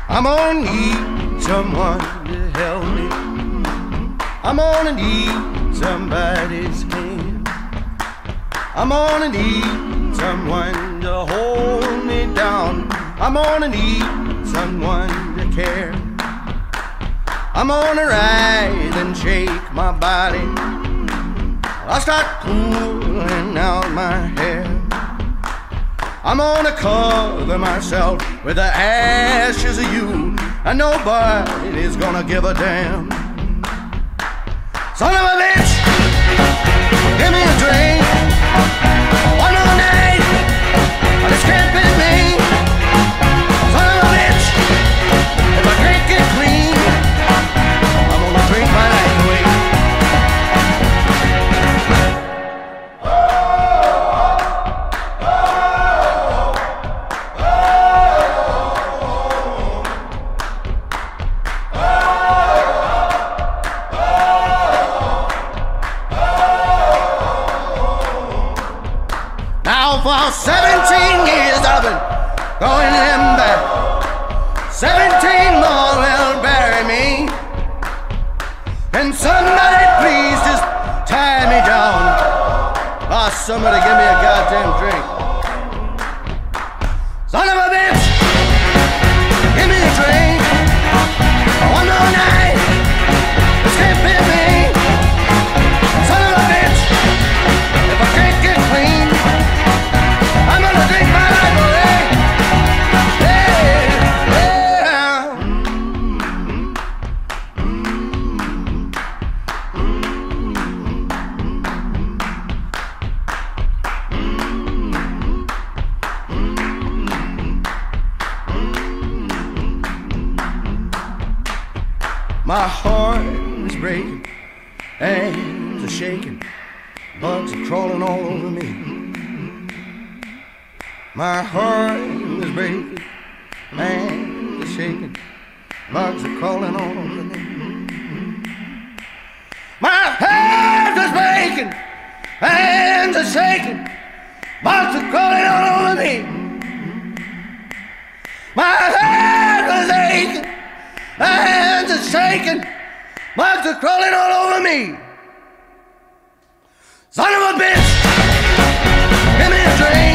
I'm gonna need someone to help me. I'm gonna need somebody's hand. I'm gonna need someone to hold me down. I'm gonna need someone to care. I'm gonna rise and shake my body. I'll start pulling out my hair. I'm gonna cover myself with the ashes of you, and nobody's gonna give a damn. Son of a bitch, give me a drink. One more night, but this can't be me. Son of a bitch, if I can't get clean, I'm gonna drink my life away. Now for 17 years I've been going them back. 17 more will bury me. Can somebody please just tie me down? Oh, somebody give me a goddamn drink. Son of a bitch, give me a drink. One more night, this can't be me. Son of a bitch, if I can't get clean, I'm gonna drink my life away. Yeah, yeah. My heart is breaking, hands are shaking, bugs are crawling all over me. My heart is breaking, hands are shaking, bugs are crawling all over me. My heart is breaking, hands are shaking, bugs are crawling all over me. My heart is aching, hands are shaking, bugs are crawling all over me. Son of a bitch, give me a drink.